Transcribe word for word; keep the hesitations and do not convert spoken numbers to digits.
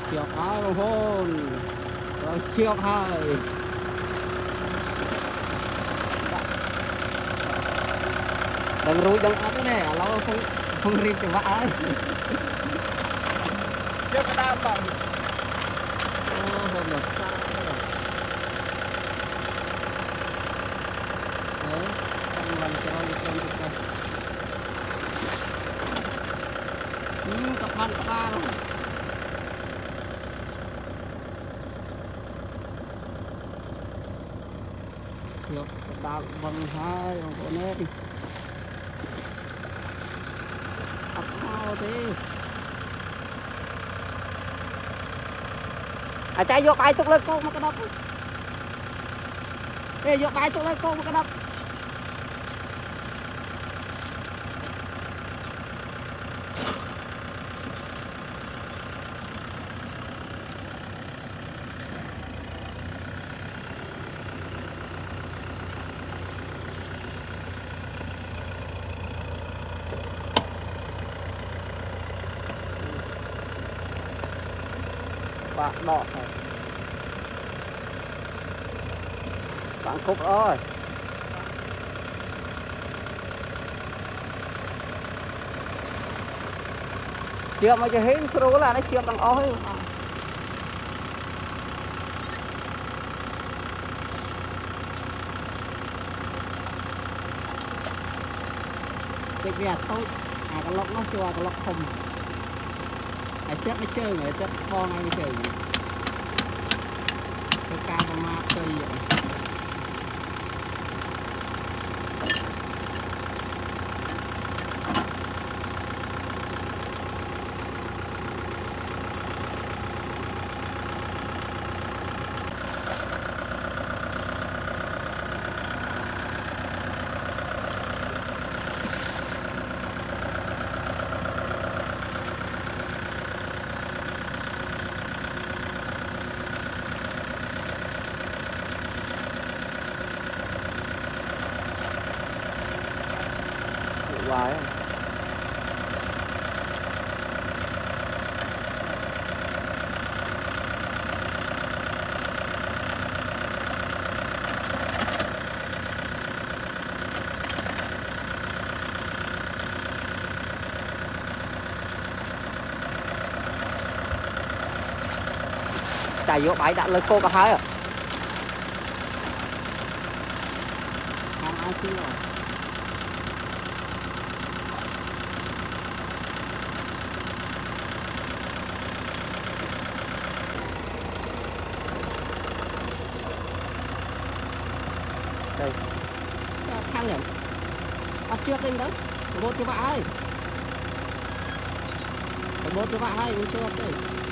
chiều hai bông hôn rồi chiều hai đừng rủi đừng áp cái này lâu không không riêng thì vãi chiều cái đam bằng hôm được sao đấy không làm cho nó không được đâu ừ cặp hai cặp ba rồi được đào vâng hai con này đi ấp ao thế à chạy vô bài tục lên con mà cái đập ê vô bài tục lên con mà cái đập bạn đỏ này bạn cục ơi chưa mà chưa hết số là nó chưa bằng ôi cái việc tôi à cái lốc nó chưa cái lốc không ai chết nó chơi người chết con ai chơi cái ca con ma chơi vậy hoài chạy vô bãi đã lên cô cả hai à không ai xin rồi đây khăn nhỉ ấp trước đi đó một cho bạn ơi một cho bạn ơi chưa đây